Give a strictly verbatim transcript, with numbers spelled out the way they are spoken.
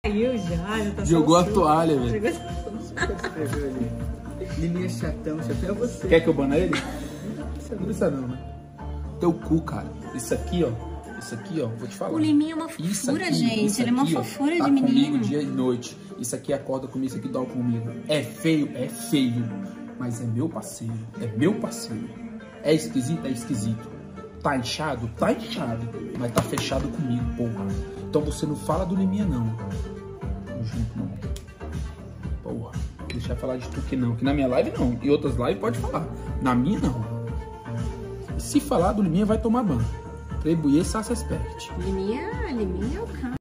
Caiu já, já tá Jogou a só toalha, velho. Liminha chatão, chatão é você. Quer que eu bana ele? Não precisa não, né? Teu cu, cara. Isso aqui, ó. Isso aqui, ó, vou te falar. O Liminha é uma Isso fofura, aqui, gente. isso Ele é uma aqui, ó, fofura de tá menino. comigo dia e noite. Isso aqui acorda comigo, isso aqui dorme comigo. É feio, é feio. Mas é meu parceiro. É meu parceiro. É esquisito, é esquisito. Tá inchado? Tá inchado. Mas tá fechado comigo, porra. Então você não fala do Liminha, não. Tamo junto, não. Porra. Deixa eu falar de tu que não. Que na minha live, não. E outras lives pode falar. Na minha, não. Se falar do Liminha, vai tomar banho. Prebuier, ça respect. Liminha, Liminha é o cara.